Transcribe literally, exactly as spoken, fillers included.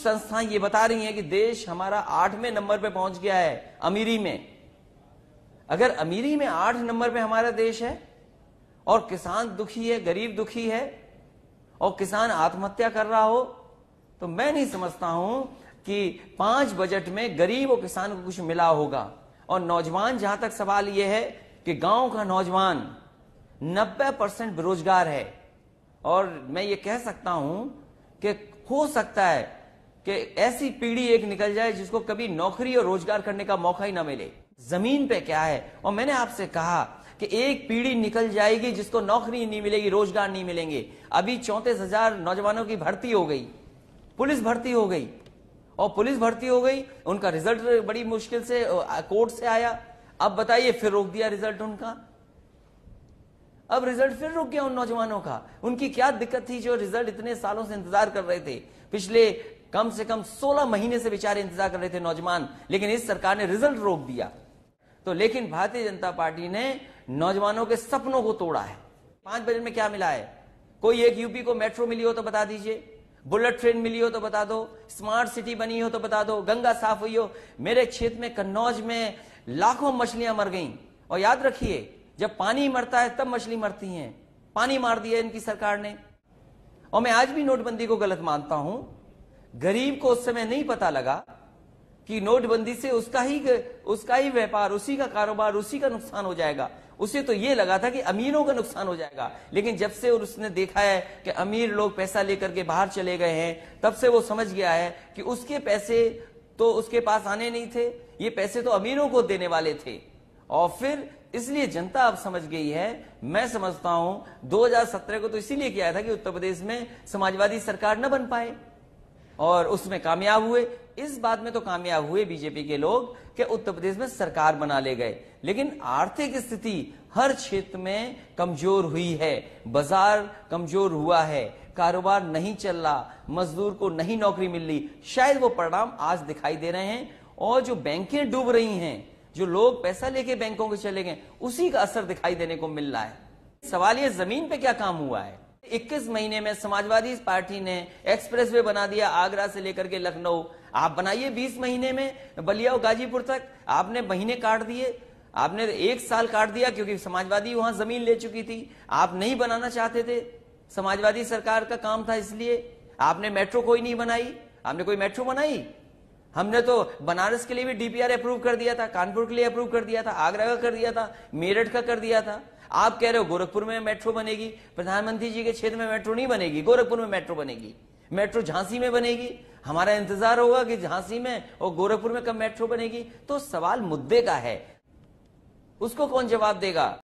संस्थाएं ये बता रही हैं कि देश हमारा आठवें नंबर पे पहुंच गया है अमीरी में। अगर अमीरी में आठ नंबर पे हमारा देश है और किसान दुखी है, गरीब दुखी है और किसान आत्महत्या कर रहा हो, तो मैं नहीं समझता हूं कि पांच बजट में गरीब और किसान को कुछ मिला होगा। और नौजवान, जहां तक सवाल यह है कि गांव का नौजवान नब्बे परसेंट बेरोजगार है और मैं ये कह सकता हूं कि हो सकता है कि ऐसी पीढ़ी एक निकल जाए जिसको कभी नौकरी और रोजगार करने का मौका ही ना मिले। जमीन पे क्या है, और मैंने आपसे कहा कि एक पीढ़ी निकल जाएगी जिसको नौकरी नहीं मिलेगी, रोजगार नहीं मिलेंगे। अभी चौंतीस हजार नौजवानों की भर्ती हो गई, पुलिस भर्ती हो गई, और पुलिस भर्ती हो गई, उनका रिजल्ट बड़ी मुश्किल से कोर्ट से आया। अब बताइए, फिर रोक दिया रिजल्ट उनका, अब रिजल्ट फिर रुक गया उन नौजवानों का। उनकी क्या दिक्कत थी जो रिजल्ट इतने सालों से इंतजार कर रहे थे? पिछले कम से कम सोलह महीने से बेचारे इंतजार कर रहे थे नौजवान, लेकिन इस सरकार ने रिजल्ट रोक दिया। तो लेकिन भारतीय जनता पार्टी ने नौजवानों के सपनों को तोड़ा है। पांच बजट में क्या मिला है? कोई एक यूपी को मेट्रो मिली हो तो बता दीजिए, बुलेट ट्रेन मिली हो तो बता दो, स्मार्ट सिटी बनी हो तो बता दो, गंगा साफ हुई हो। मेरे क्षेत्र में कन्नौज में लाखों मछलियां मर गईं। और याद रखिए, जब पानी मरता है तब मछली मरती हैं। पानी मार दिया इनकी सरकार ने। और मैं आज भी नोटबंदी को गलत मानता हूं। गरीब को उस समय नहीं पता लगा कि नोटबंदी से उसका ही उसका ही व्यापार, उसी का कारोबार, उसी का नुकसान हो जाएगा। उसे तो यह लगा था कि अमीरों का नुकसान हो जाएगा। लेकिन जब से उसने देखा है कि अमीर लोग पैसा लेकर के बाहर चले गए हैं, तब से वो समझ गया है कि उसके पैसे तो उसके पास आने नहीं थे, ये पैसे तो अमीरों को देने वाले थे। और फिर इसलिए जनता अब समझ गई है। मैं समझता हूं दो हज़ार सत्रह को तो इसीलिए किया था कि उत्तर प्रदेश में समाजवादी सरकार न बन पाए, और उसमें कामयाब हुए। इस बात में तो कामयाब हुए बीजेपी के लोग कि उत्तर प्रदेश में सरकार बना ले गए। लेकिन आर्थिक स्थिति हर क्षेत्र में कमजोर हुई है, बाजार कमजोर हुआ है, कारोबार नहीं चल रहा, मजदूर को नहीं नौकरी मिल रही। शायद वो परिणाम आज दिखाई दे रहे हैं। और जो बैंकें डूब रही हैं, जो लोग पैसा लेके बैंकों के चले गए, उसी का असर दिखाई देने को मिल रहा है। सवाल ये, जमीन पे क्या काम हुआ है? इक्कीस महीने में समाजवादी पार्टी ने एक्सप्रेसवे बना दिया आगरा से लेकर के लखनऊ। आप बनाइए बीस महीने में बलिया और गाजीपुर तक, आपने महीने काट दिए, आपने एक साल काट दिया, क्योंकि समाजवादी वहां जमीन ले चुकी थी। आप नहीं बनाना चाहते थे, समाजवादी सरकार का काम था, इसलिए आपने मेट्रो कोई नहीं बनाई। आपने कोई मेट्रो बनाई? हमने तो बनारस के लिए भी डीपीआर अप्रूव कर दिया था, कानपुर के लिए अप्रूव कर दिया था, आगरा का कर दिया था, मेरठ का कर दिया था। आप कह रहे हो गोरखपुर में मेट्रो बनेगी। प्रधानमंत्री जी के क्षेत्र में मेट्रो नहीं बनेगी, गोरखपुर में मेट्रो बनेगी। मेट्रो झांसी में बनेगी। हमारा इंतजार होगा कि झांसी में और गोरखपुर में कब मेट्रो बनेगी। तो सवाल मुद्दे का है, उसको कौन जवाब देगा?